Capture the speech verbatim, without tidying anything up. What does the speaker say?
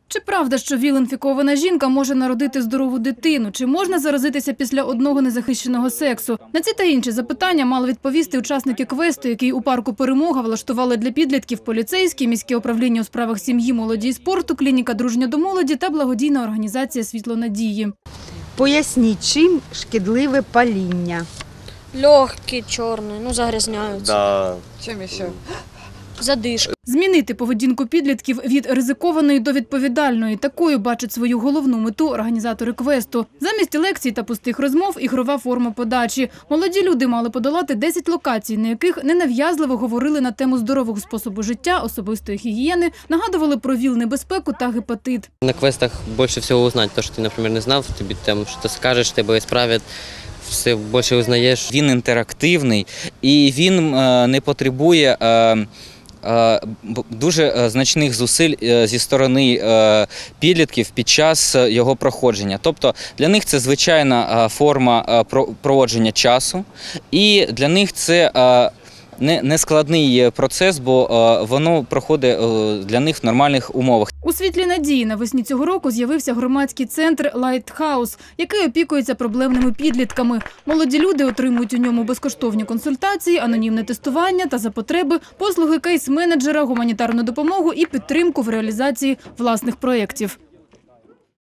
Чи правда, що ВІЛ-інфікована жінка може народити здорову дитину? Чи можна заразитися після одного незахищеного сексу? На ці та інші запитання мали відповісти учасники квесту, який у парку «Перемога» влаштували для підлітків поліцейські, міське управління у справах сім'ї, молоді і спорту, клініка «Дружня до молоді» та благодійна організація «Світло надії». Поясніть, чим шкідливе паління? Легкі, чорні, ну загрязняються. Да. Чим ще? Задишка. Змінити поведінку підлітків від ризикованої до відповідальної. Такою бачать свою головну мету організатори квесту. Замість лекцій та пустих розмов – ігрова форма подачі. Молоді люди мали подолати десять локацій, на яких ненав'язливо говорили на тему здорового способу життя, особистої гігієни, нагадували про ВІЛ-небезпеку та гепатит. На квестах більше всього узнати, те, що ти, наприклад, не знав, тобі там щось скажеш, тебе ісправлять, все більше узнаєш. Він інтерактивний і він е, не потребує е, е, дуже значних зусиль зі сторони е, підлітків під час його проходження. Тобто для них це звичайна форма проводження часу і для них це е, нескладний процес, бо воно проходить для них в нормальних умовах. У «Світлі надії» навесні цього року з'явився громадський центр «Лайтхаус», який опікується проблемними підлітками. Молоді люди отримують у ньому безкоштовні консультації, анонімне тестування та за потреби послуги кейс-менеджера, гуманітарну допомогу і підтримку в реалізації власних проєктів.